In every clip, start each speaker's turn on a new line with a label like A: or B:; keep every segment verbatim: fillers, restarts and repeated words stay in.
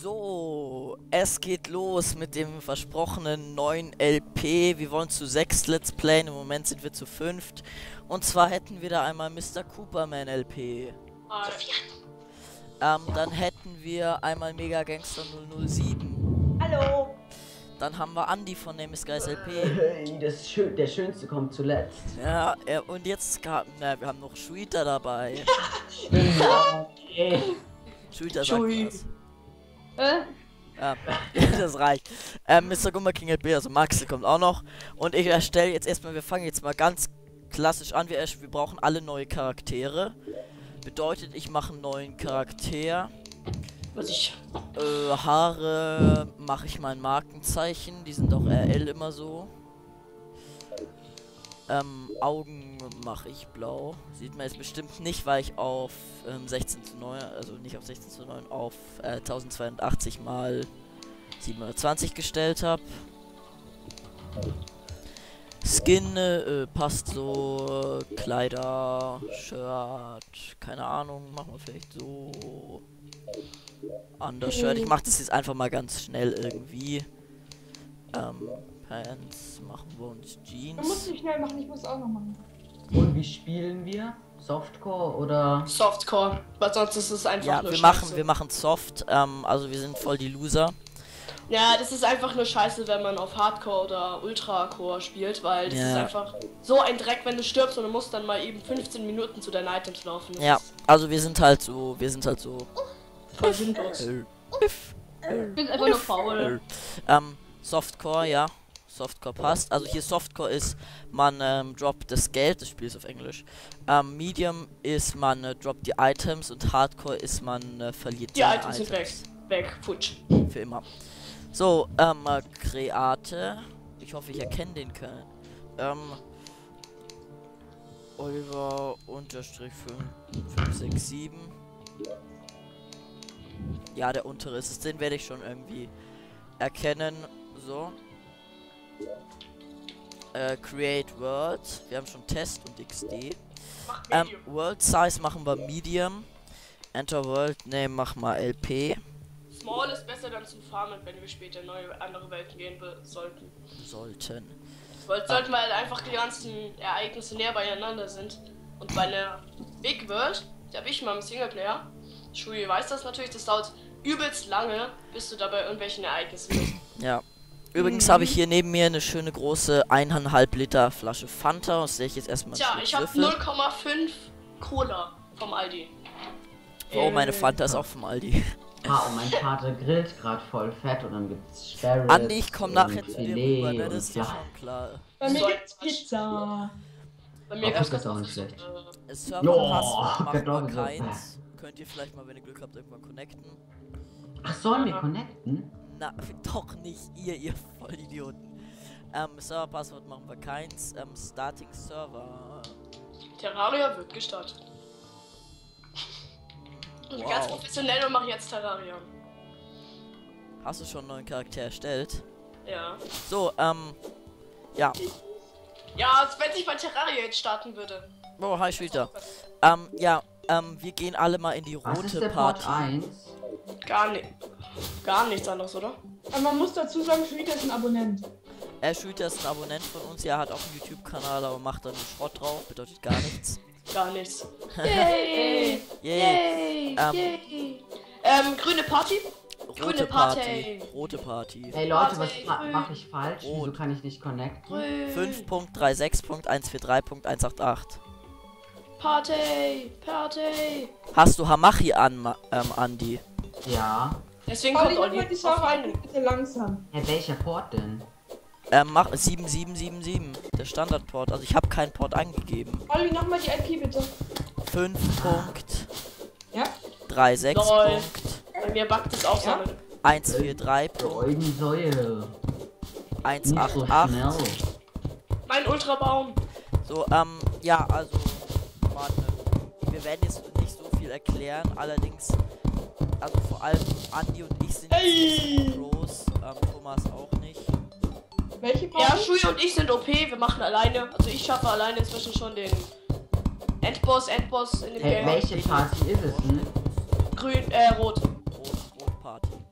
A: So, es geht los mit dem versprochenen neuen L P. Wir wollen zu sechs Let's Playen, im Moment sind wir zu fünft. Und zwar hätten wir da einmal Mister Cooperman L P. Ähm, dann hätten wir einmal Mega Gangster null null sieben.
B: Hallo.
A: Dann haben wir Andy von Name is Guys L P.
C: Hey, das ist schön, der Schönste kommt zuletzt.
A: Ja, er, und jetzt gab, na, wir haben noch Shuita dabei.
C: Okay.
A: Shuita sagt
B: Shui.
A: was.
B: Äh?
A: Ja, das reicht. Ähm, Mister Gummer King L P, also Max kommt auch noch. Und ich erstelle jetzt erstmal, wir fangen jetzt mal ganz klassisch an. Wir, wir brauchen alle neue Charaktere. Bedeutet, ich mache einen neuen Charakter.
B: Was ich.
A: Äh, Haare mache ich mein Markenzeichen. Die sind auch R L immer so. Ähm, Augen mache ich blau. Sieht man jetzt bestimmt nicht, weil ich auf ähm, sechzehn zu neun, also nicht auf sechzehn zu neun, auf äh, tausendzweiundachtzig mal siebenhundertzwanzig gestellt habe. Skin äh, passt so, Kleider, Shirt, keine Ahnung, machen wir vielleicht so. Anders Shirt. Ich mache das jetzt einfach mal ganz schnell irgendwie. Ähm, Pants machen wir uns Jeans.
D: Du musst nicht schnell machen, ich muss auch noch machen.
C: Und wie spielen wir? Softcore oder?
B: Softcore. Weil sonst ist es einfach
A: Ja,
B: nur
A: wir
B: Scheiße.
A: machen, wir machen Soft. Ähm, also wir sind voll die Loser.
B: Ja, das ist einfach nur Scheiße, wenn man auf Hardcore oder Ultracore spielt, weil das
A: Ja.
B: ist einfach so ein Dreck, wenn du stirbst und du musst dann mal eben fünfzehn Minuten zu deinen Items laufen. Das
A: Ja,
B: ist
A: also wir sind halt so, wir sind halt so.
B: voll sinnlos.
A: Äh,
D: Ich bin einfach nur faul.
A: äh, ähm, Softcore, ja. Softcore passt. Also hier Softcore ist, man ähm, droppt das Geld, das Spiel ist auf Englisch. Ähm, Medium ist, man äh, droppt die Items und Hardcore ist, man äh, verliert
B: Die
A: seine
B: Items sind weg. Weg, futsch.
A: Für immer. So, ähm, äh, Kreate. Ich hoffe, ich erkenne den können. Ähm, Oliver unterstrich fünf sechs sieben. Ja, der untere ist es. Den werde ich schon irgendwie erkennen. So. Äh, Create World. Wir haben schon Test und X D.
B: Mach
A: Ähm,
B: Medium.
A: World Size machen wir Medium. Enter World Name machen wir L P.
B: Small ist besser dann zum Farmen, wenn wir später in neue andere Welten gehen will- sollten.
A: Sollten.
B: Weil sollten wir halt einfach die ganzen Ereignisse näher beieinander sind. Und bei einer Big World, da habe ich mal im Singleplayer. Shui weiß das natürlich, das dauert übelst lange, bis du dabei irgendwelchen Ereignissen bist.
A: Ja. Übrigens habe ich hier neben mir eine schöne große eineinhalb Liter Flasche Fanta, aus der ich jetzt erstmal
B: Tja, ich habe null Komma fünf Cola vom Aldi.
A: Oh, meine Fanta ist auch vom Aldi.
C: Ah, und mein Vater grillt gerade voll fett und dann gibt's Sparrows.
A: Andi, ich komm nachher
C: und
A: zu dir
C: Filet
A: rüber, ne?
C: und
A: Das ist ja
C: Flach-
A: schon klar.
D: Bei mir
B: So-
D: gibt's Pizza.
B: Bei
C: Oh,
B: mir gab's
C: Pizza ist auch
B: ganz
C: nicht schlecht.
B: äh,
A: Es
C: Jo,
A: Serverpass macht man
C: Kartoffelsuppe.
A: keins. Könnt ihr vielleicht mal, wenn ihr Glück habt, irgendwann connecten?
C: Ach, sollen wir connecten?
A: Na, doch nicht ihr, ihr Vollidioten. Ähm, Serverpasswort machen wir keins. Ähm, Starting Server.
B: Terraria wird gestartet. Und
A: Wow.
B: ganz professionell und mache jetzt Terraria.
A: Hast du schon einen neuen Charakter erstellt?
B: Ja.
A: So, ähm, ja.
B: Ja, als wenn ich bei Terraria jetzt starten würde.
A: Oh, hi, Schüter. Ähm, ja, ähm, wir gehen alle mal in die
C: Was ist
A: rote
C: der Port
A: Party.
C: eins?
B: Gar nicht. Gar nichts anderes, oder?
D: Aber man muss dazu sagen, Schwieger ist ein Abonnent.
A: Er Schüter ist ein Abonnent von uns, er hat auch einen YouTube-Kanal, aber macht da nur Schrott drauf, bedeutet gar nichts.
B: Gar nichts.
D: Yay!
A: Yay! Ähm,
B: Yay! Ähm, grüne Party?
A: rote
B: grüne
A: Party.
B: Party.
A: Rote Party.
C: Hey Leute, was
B: Party,
C: ma
B: grün.
C: mache ich falsch? Wieso
A: Rot.
C: kann ich nicht connecten?
B: Grün.
A: fünf Punkt sechsunddreißig Punkt hundertachtundvierzig Punkt hundertachtundachtzig.
B: Party! Party!
A: Hast du Hamachi an, Ma- ähm, Andi?
C: Ja.
B: Deswegen
D: Olli,
B: kommt
D: mach mal
B: Olli
D: die
B: auf
D: Server
B: einen.
D: bitte langsam.
C: Hey, welcher Port denn?
A: Ähm, mach sieben sieben sieben sieben, der Standardport. Also ich habe keinen Port angegeben.
D: Olli, nochmal die I P bitte.
A: fünf Punkt
D: Ja?
A: sechsunddreißig
B: Lol.
A: Punkt
B: Bei mir backt es auch
D: Ja?
B: damit.
A: hundertvierunddreißig
C: Für
A: Punkt
C: Eugensäue. Nicht so
A: hundertachtundachtzig.
C: schnell.
B: Mein Ultrabaum.
A: So, ähm, ja, also, Mann, wir werden jetzt nicht so viel erklären, allerdings, also vor allem Andi und ich sind jetzt nicht so groß, ähm, Thomas auch nicht.
D: Welche
B: Ja,
D: Party?
B: Shui und ich sind O P, wir machen alleine. Also ich schaffe alleine inzwischen schon den Endboss, Endboss in dem
C: Hey,
B: Game.
C: welche Party ist es denn?
B: Grün, äh, rot.
A: Rot, Rot Party.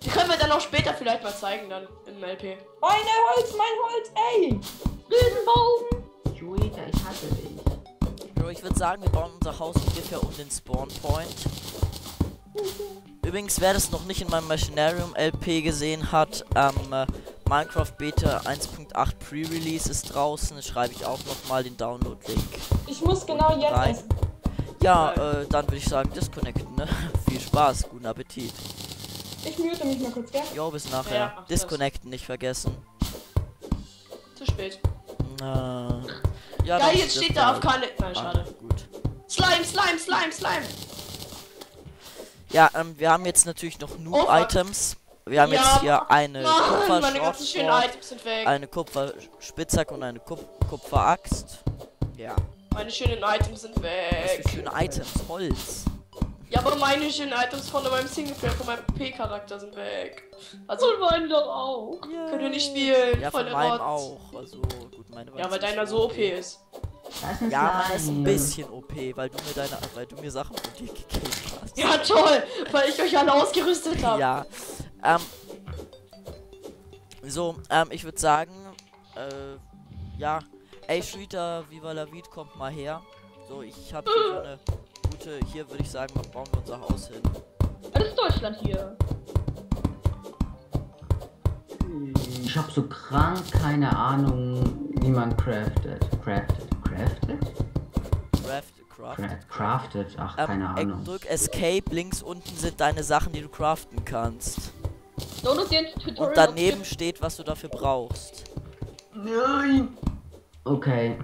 B: Die können wir dann auch später vielleicht mal zeigen, dann im L P.
D: Meine Holz, mein Holz, ey!
E: Riesenbaum.
C: Juita, ich hasse dich.
A: Bro, ich würde sagen, wir bauen unser Haus ungefähr um den Spawn Point. Übrigens, wer das noch nicht in meinem Machinarium L P gesehen hat, ähm, äh, Minecraft Beta eins Punkt acht Pre-Release ist draußen, schreibe ich auch nochmal den Download-Link.
D: Ich muss genau jetzt
A: Rein.
D: essen.
A: Ja, äh, dann würde ich sagen, disconnecten, ne? Viel Spaß, guten Appetit.
D: Ich mute mich mal kurz, gell?
A: Jo, bis nachher.
B: Ja, mach das.
A: Disconnecten, nicht vergessen.
B: Zu spät.
A: Äh, ja,
B: Geil,
A: dann
B: jetzt steht
A: stirbt
B: da
A: er
B: auf
A: halt.
B: keine. Nein,
A: Ah,
B: schade.
A: gut.
B: Slime, Slime, Slime, Slime.
A: Ja, ähm, wir haben jetzt natürlich noch
B: Oh, fuck.
A: Noob-Items. Wir haben
B: Ja,
A: jetzt hier eine
B: Mann, meine ganzen schönen
A: Kupfer-Shortboard,
B: Items sind weg.
A: eine Kupfer-Spitzhacke und eine Kup Kupfer-Axt. Ja,
B: Meine schönen Items sind
A: was
B: weg.
A: für schöne Items. Holz.
B: Ja, aber meine schönen Items von meinem Singleplayer, von meinem P-Charakter sind weg. Also,
E: Und meine doch auch.
B: können wir nicht spielen.
A: Ja,
B: voll
A: von
B: der
A: meinem
B: Rotz.
A: auch. Also, gut, meine war
B: Ja,
A: jetzt
B: weil
A: nicht
B: deiner so O P ist.
C: Da ist ein
A: Ja, meiner ist ein
C: Slime.
A: bisschen O P, weil du mir deine, weil du mir Sachen von dir gegeben hast.
B: Ja, toll, weil ich euch alle ausgerüstet habe.
A: Ja. Ähm. So, ähm, ich würde sagen, äh, ja. Ey, Shooter, Viva la Vid, kommt mal her. So, ich habe hier so eine gute, hier würde ich sagen, bauen wir unser Haus hin.
E: Das ist Deutschland hier.
C: Ich hab so krank keine Ahnung, wie man craftet. Craftet? Craftet?
A: Craft, craft.
C: Cra craftet? Ach, keine
A: Ähm,
C: Ahnung.
A: drück Escape, links unten sind deine Sachen, die du craften kannst.
E: Download dir ein Tutorial.
A: Und daneben steht, was du dafür brauchst.
C: Nein! Okay.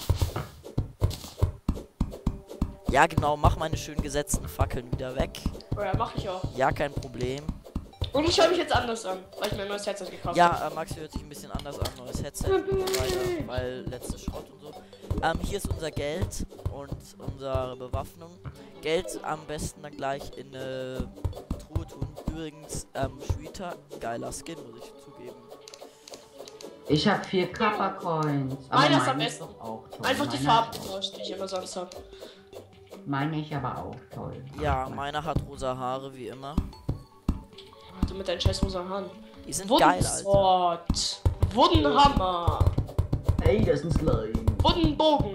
A: Ja, genau, mach meine schön gesetzten Fackeln wieder weg.
B: Oh ja, mach ich auch.
A: Ja, kein Problem.
B: Und ich höre mich jetzt anders an, weil ich mein neues Headset gekauft habe.
A: Ja, äh, Maxi hört sich ein bisschen anders an, neues Headset und so weiter, weil letztes Schrott und so. Ähm, hier ist unser Geld und unsere Bewaffnung. Geld am besten dann gleich in eine Truhe tun. Übrigens, ähm, Shooter, geiler Skin, muss ich zugeben.
C: Ich hab vier Kappa Coins. Aber
B: Meiner ist am
C: meine
B: besten.
C: doch auch toll.
B: Einfach die
C: Meine
B: Farben
C: ist auch-
B: tauscht, die ich immer sonst habe.
C: Meine ich aber auch toll.
A: Ja, meiner hat rosa Haare, wie immer.
B: Du mit deinen scheiß rosa Haaren.
A: Die sind geil, Alter.
B: Sword. Woodenhammer.
C: Ey, das ist ein Slime.
B: Woodenbogen.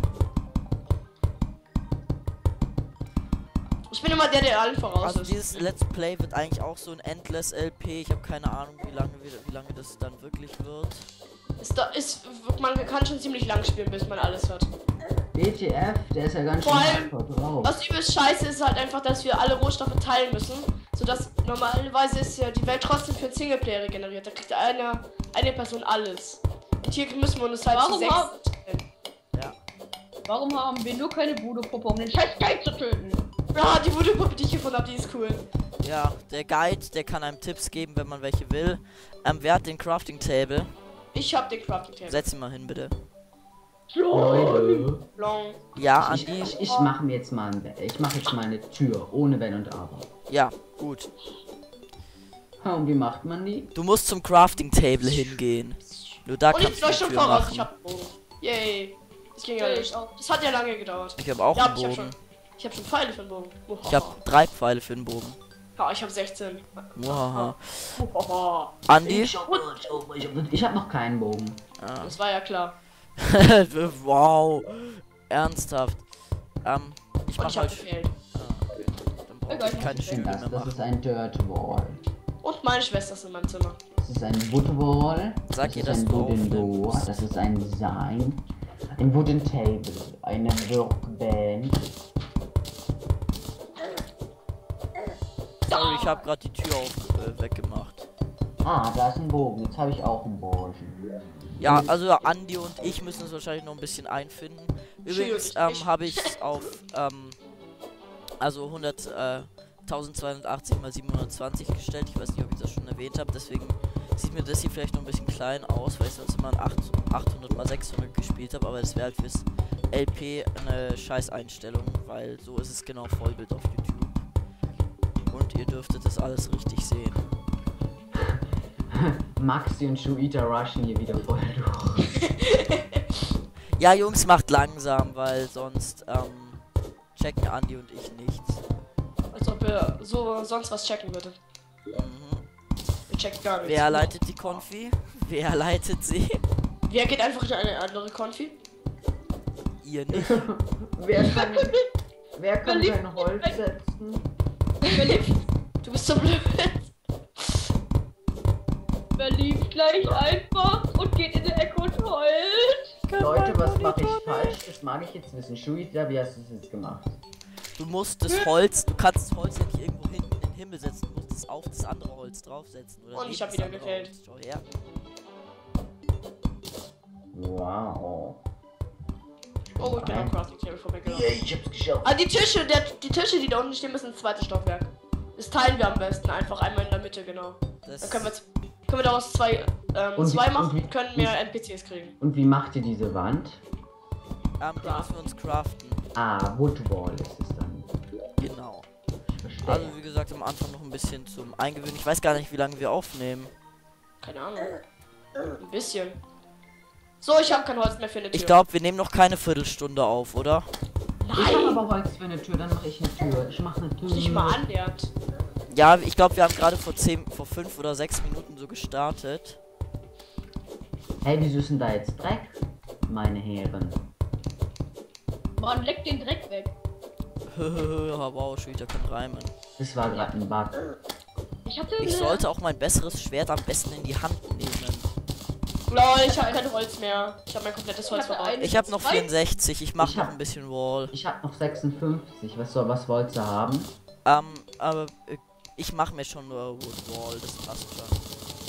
B: Ich bin immer der, der allen voraus
A: Also
B: ist.
A: dieses Let's Play wird eigentlich auch so ein Endless L P. Ich habe keine Ahnung, wie lange, wir- wie lange das dann wirklich wird.
B: Ist, da, ist, man kann schon ziemlich lang spielen, bis man alles hat.
C: B T F, der ist ja ganz schön
B: Vor allem,
C: hardcore drauf.
B: Was übelst scheiße ist halt einfach, dass wir alle Rohstoffe teilen müssen. Sodass normalerweise ist ja die Welt trotzdem für einen Singleplayer regeneriert. Da kriegt eine, eine Person alles. Und hier müssen wir uns halt
E: Warum
B: zu sechs
E: hab-
B: teilen.
A: Ja.
E: Warum haben wir nur keine Voodoo-Puppe, um den scheiß Geist zu töten?
B: Ja, die Voodoo-Puppe, die ich gefunden habe, die ist cool.
A: Ja, der Guide, der kann einem Tipps geben, wenn man welche will. Ähm, wer hat den Crafting Table?
B: Ich hab den Crafting Table.
A: Setz ihn mal hin, bitte.
C: Leute.
B: Long.
A: Ja,
C: Ich,
A: Andi?
C: ich, ich mache mir jetzt mal ein, ich mache jetzt mal eine Tür ohne Wenn und Aber.
A: Ja, gut.
C: Ha, und wie macht man die?
A: Du musst zum Crafting Table hingehen. Nur da
B: Und ich
A: kannst
B: bin
A: du
B: euch
A: die
B: schon
A: Tür
B: voraus.
A: machen.
B: Ich hab einen Bogen. Yay. Das ging ja
E: Ja,
B: nicht.
E: ich auch.
B: Das hat ja lange gedauert.
A: Ich habe auch
B: Ja,
A: einen
B: ich hab
A: Bogen.
B: schon. Ich hab schon Pfeile für den Bogen.
A: Ich habe drei Pfeile für den Bogen.
B: Ja, ich hab sechzehn.
A: Wow.
B: Hohoho.
A: Andi?
C: Ich hab, ich hab, ich hab, ich hab noch keinen Bogen.
A: Ah.
B: Das war ja klar.
A: Wow. Ernsthaft. Ähm, ich
B: Und
A: mach
B: ich hab
A: mal.
B: gefehlt.
A: Ah, okay. Dann brauche
E: Egal,
A: ich keine
C: Was ist denn
A: Stühle
C: das?
A: mehr
C: Das ist
A: machen.
C: ein Dirt Wall.
B: Und meine Schwester ist in meinem Zimmer.
C: Das ist ein Wood Wall.
A: Sag
C: das
A: ihr
C: ist
A: das
C: ein Wooden Door.
A: aufnimmst.
C: Das ist ein Design. Ein Wooden Table. Eine Workbench.
A: Sorry, ich habe gerade die Tür auf, äh, weggemacht.
C: Ah, da ist ein Bogen. Jetzt habe ich auch einen Bogen.
A: Ja, also Andi und ich müssen es wahrscheinlich noch ein bisschen einfinden. Übrigens
B: Tschüss.
A: ähm, habe ich es auf ähm, also hundert, äh, eintausendzweihundertachtzig mal siebenhundertzwanzig gestellt. Ich weiß nicht, ob ich das schon erwähnt habe. Deswegen sieht mir das hier vielleicht noch ein bisschen klein aus, weil ich sonst immer ein achthundert mal sechshundert gespielt habe. Aber das wäre halt fürs L P eine scheiß Einstellung, weil so ist es genau Vollbild auf YouTube. Und ihr dürftet das alles richtig sehen.
C: Maxi und Shuita rushen hier wieder voll durch.
A: Ja, Jungs, macht langsam, weil sonst ähm, checken Andi und ich nichts.
B: Als ob er so sonst was checken würde.
A: Mhm.
B: Checkt gar nichts.
A: Wer leitet die Konfi? Wer leitet sie?
B: Wer geht einfach in eine andere Konfi?
A: Ihr nicht.
C: Wer kann, wer kann
E: Verliebt-
C: sein Holz setzen?
B: Du bist so blöd.
E: Verliebt gleich einfach und geht in die Ecke und heult.
C: Leute, was mache ich falsch? Das mag ich jetzt wissen. Shuita, wie hast du es jetzt gemacht?
A: Du musst das Holz, du kannst das Holz ja nicht irgendwo hinten in den Himmel setzen, du musst es auf das andere Holz draufsetzen. Oder
B: Und
A: neben
B: ich hab
A: das
B: wieder
A: andere
B: gefällt.
A: Holz. Schau her.
C: Wow.
B: Oh, ich bin am Crafting Table vorbeigelaufen.
C: Yeah, ich hab's geschafft.
B: Ah, die Tische, der, die Tische, die da unten stehen, müssen ins zweite Stockwerk. Das teilen wir am besten einfach einmal in der Mitte, genau.
A: Das
B: Dann können wir, können wir daraus zwei, ähm,
C: Und wie-
B: zwei
C: und
B: machen,
C: wie-
B: können mehr N P Cs kriegen.
C: Und wie macht ihr diese Wand?
A: ähm, die müssen wir uns craften.
C: Ah, Woodwall ist es dann.
A: Genau.
C: Ich verstehe.
A: Also wie gesagt, am Anfang noch ein bisschen zum Eingewöhnen. Ich weiß gar nicht, wie lange wir aufnehmen.
B: Keine Ahnung. Ein bisschen. So, ich habe kein Holz mehr für eine Tür.
A: Ich glaube, wir nehmen noch keine Viertelstunde auf, oder?
C: ich habe
B: Nein!
C: aber Holz für eine Tür, dann mache ich eine Tür. Ich mache eine Tür.
B: Nicht mal annähernd.
A: Ja, ich glaube, wir haben gerade vor zehn, vor fünf oder sechs Minuten so gestartet.
C: Hey, wieso ist denn da jetzt Dreck? Meine Herren.
E: Man leckt den Dreck weg.
A: Aber auch schon wieder kann reimen.
C: Das war gerade ein Bug.
E: Ich hatte
A: Ich
E: eine-
A: sollte auch mein besseres Schwert am besten in die Hand nehmen.
B: Lol, ich habe kein Holz mehr. Ich habe mein komplettes Holz
E: Ich hatte
B: verbaut.
E: ein-
A: Ich habe noch vierundsechzig, ich mache
C: Ich
A: noch
C: hab-
A: ein bisschen Wall.
C: Ich habe noch sechsundfünfzig. Was soll, was wollt ihr haben?
A: Ähm, aber äh, ich mache mir schon nur Wood Wall, das passt schon.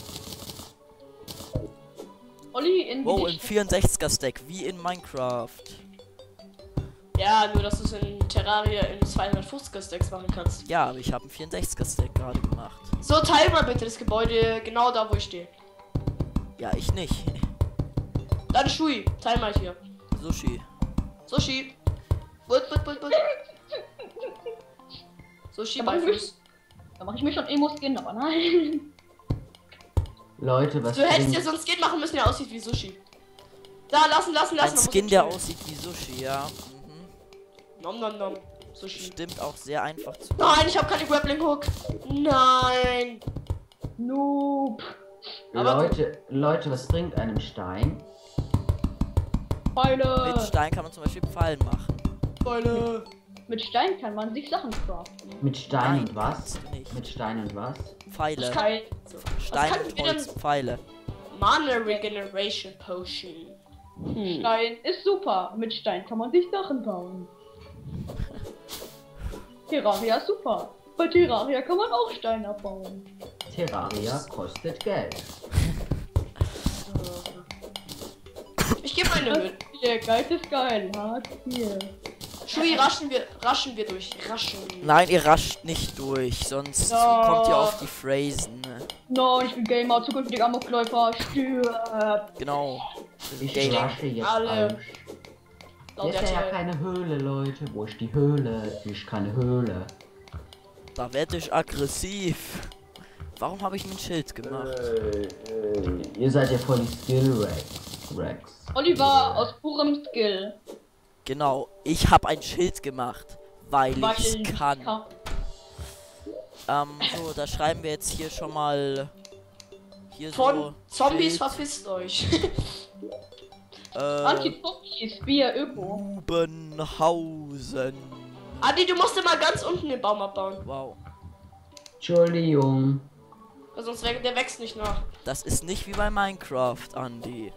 E: Olli in
A: Wow,
E: die
A: im vierundsechziger Stack, wie in Minecraft.
B: Ja, nur dass du es in Terraria in zweihundertfünfziger Stacks machen kannst.
A: Ja, aber ich habe einen vierundsechziger Stack gerade gemacht.
B: So, teil mal bitte das Gebäude genau da, wo ich stehe.
A: Ja, ich nicht.
B: Dann Shui, teil mal hier.
A: Sushi.
B: Sushi. But, but, but, but. Sushi
E: Aber
B: bei
E: ich
B: Fuß.
E: Da mache ich mir schon Emo-Skin, aber nein.
C: Leute, was
B: Du hättest
C: bringt-
B: ja so ein Skin machen müssen, der aussieht wie Sushi. Da, lassen, lassen, lassen.
A: Ein
B: man muss
A: Skin,
B: ihn
A: der
B: stellen.
A: aussieht wie Sushi, ja. Mhm.
B: Nom nom nom. Sushi.
A: Stimmt auch sehr einfach zu.
B: Nein, ich habe keine Grappling Hook. Nein.
E: Noob.
B: Aber
C: Leute, Leute, was bringt einem Stein?
A: Mit
E: Pfeile.
A: Stein kann man zum Beispiel Pfeilen machen.
B: Beule.
E: Mit Stein kann man sich Sachen craften.
C: Mit Stein
A: Nein,
C: und was?
A: kannst du nicht.
C: Mit Stein und was?
A: Pfeile.
B: Ich kann.
A: Stein
B: was kann
A: und
B: wir denn-
A: Holz, Pfeile.
B: Mana Regeneration Potion. Hm.
E: Stein ist super. Mit Stein kann man sich Sachen bauen. Terraria ist super. Bei Terraria kann man auch Steine abbauen.
C: Terraria kostet Geld.
B: Ich gebe meine Höhle.
E: Hier, geil ist geil. Hart hier.
B: Shui, raschen wir, raschen wir durch. Raschen.
A: Nein, ihr rascht nicht durch, sonst
B: Ja.
A: kommt ihr auf die Phrasen.
E: No, ich bin Gamer, zukünftiger Amokläufer. Stirb.
A: Genau.
C: Ich
A: Game.
C: rasche jetzt
B: alle.
C: alles.
B: Laut
C: Hier ist ja
B: R T L.
C: keine Höhle, Leute. Wo ist die Höhle? Hier ist keine Höhle.
A: Da werde ich aggressiv. Warum habe ich mir ein Schild gemacht?
C: Äh, äh, ihr seid ja voll die Skill-Rex. Rex.
E: Oliver aus purem Skill.
A: Genau, ich habe ein Schild gemacht, weil
E: Weil
A: ich
E: ich
A: kann.
E: kann.
A: Ähm, so, da schreiben wir jetzt hier schon mal. Hier
B: Von
A: so.
B: Zombies
A: Schild,
B: verpisst euch.
A: äh,
E: Anti-Zombies, Bier, Öko.
A: Bubenhausen.
B: Adi, du musst immer ganz unten den Baum abbauen.
A: Wow.
C: Entschuldigung.
B: Weil sonst wär- der wächst nicht nach.
A: Das ist nicht wie bei Minecraft, Andy.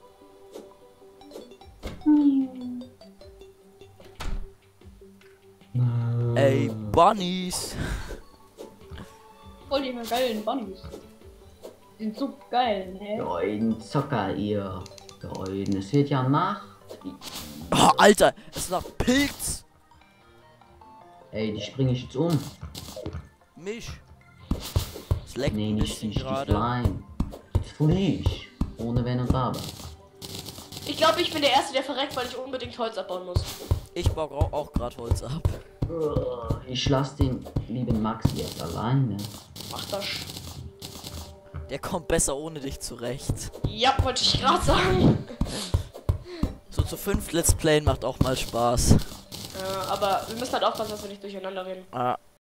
A: Ey, Bunnies.
E: Voll die geilen Bunnies. Die sind so geil, ne?
C: Leuten Zocker, ihr. Leuten, es wird ja Nacht.
A: Oh, Alter, es ist noch Pilz.
C: Ey, die springe ich jetzt um.
A: Mich. Es leckt
C: Nee,
A: ein
C: nicht
A: bisschen
C: die
A: gerade.
C: Stieflein. Jetzt flieh ich. Ohne Wenn und Aber.
B: Ich glaube, ich bin der Erste, der verreckt, weil ich unbedingt Holz abbauen muss.
A: Ich baue auch, auch gerade Holz ab.
C: Ich lasse den lieben Max jetzt alleine.
B: Mach das.
A: Der kommt besser ohne dich zurecht.
B: Ja, wollte ich gerade sagen.
A: So zu fünf Let's Playen macht auch mal Spaß.
B: Äh, aber wir müssen halt aufpassen, dass wir nicht durcheinander reden.
A: Ah,